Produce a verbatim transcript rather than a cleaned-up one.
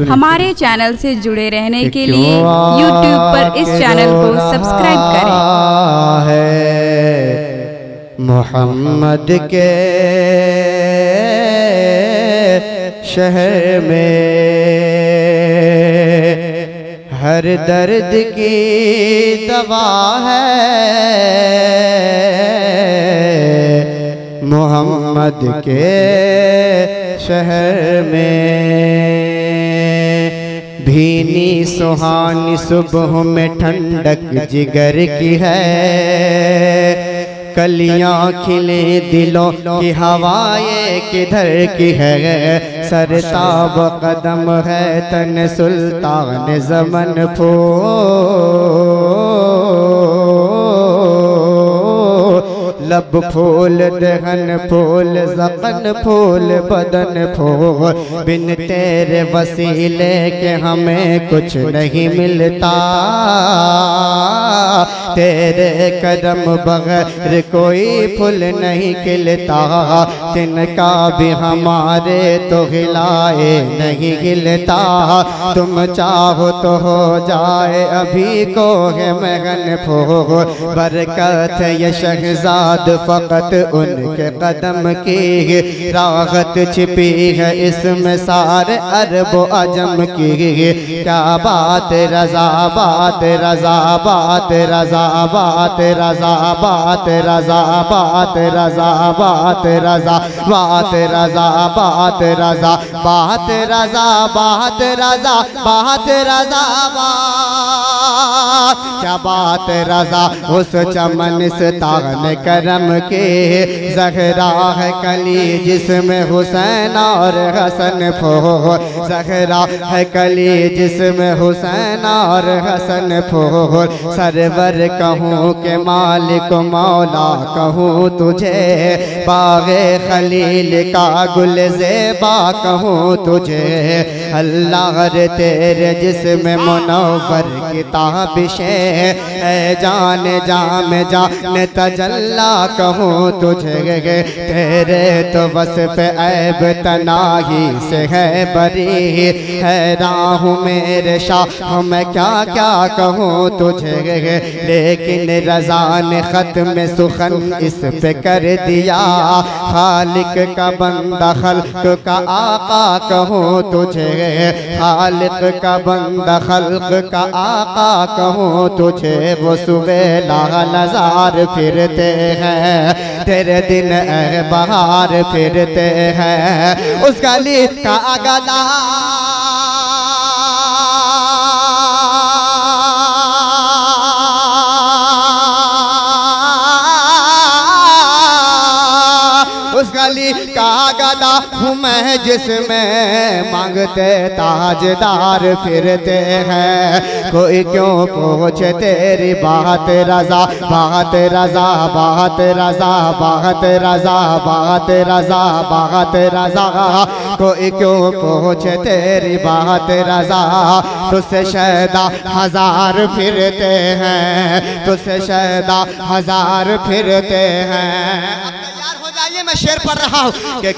हमारे चैनल से जुड़े रहने के लिए यूट्यूब पर इस चैनल को सब्सक्राइब करें। मोहम्मद के शहर में हर दर्द की दवा है, मोहम्मद के शहर में भीनी सुहानी सुबह में ठंडक जिगर की है, कलियां खिले दिलों की हवाएं किधर की है, सरताब कदम है तन सुल्तान ज़मन फूल, लब फूल दहन फूल ज़क़न फूल बदन फूल, बिन तेरे वसीले के हमें कुछ नहीं मिलता, तेरे कदम बगैर कोई फूल नहीं खिलता, तिनका भी हमारे तो हिलाए नहीं हिलता, तुम चाहो तो हो जाए अभी को है महन फूल, बरकत ये शहजाद फकत उनके कदम की, राहत छिपी है इसमें सारे अरब अजम की, क्या बात रज़ा बात रज़ा बात रज़ा बात रज़ा बात रज़ा बात रज़ा बात रज़ा बात रज़ा बात रज़ा बात रज़ा बात रज़ा बात रज़ा बात, क्या बात रज़ा उस चमन से तान करम के, ज़हरा है कली जिसमें हुसैन और हसन फूल, ज़हरा है कली जिसमें हुसैन और हसन फूल, सरवर कहूँ के मालिक मौला कहूँ तुझे, बाग़े खलील का गुल ज़ेबा कहूँ तुझे, अल्लाह रे तेरे जिसमें मुनव्वर किताबिशे है, जान जाम जान तजल्ला कहूँ तुझे, तेरे तो वस्फ़ ऐब तनाही से है बरी, हैरान हूँ मेरे शाह मैं क्या क्या कहूँ तुझे, लेकिन रज़ा ने ख़त्म सुखन इस पे कर दिया, खालिक का बंदा खल्क का आका कहूँ तुझे, खालिक का बंदा खल्क का आका कहूँ तुझे, वो सुबेला नज़ार फिरते हैं, तेरे दिन ए बहार फिरते हैं, उस गली का गदा गली का गदा हूँ मैं जिसमें मांगते ताजदार फिरते हैं, कोई क्यों पूछे तेरी बात रज़ा बात रज़ा बात रज़ा बात रज़ा बात रज़ा बात रज़ा, कोई क्यों पूछे तेरी बात रज़ा, तुझसे शैदा हजार फिरते हैं, तुझसे शैदा हजार फिरते हैं। मैं शेर पढ़ रहा हूँ कि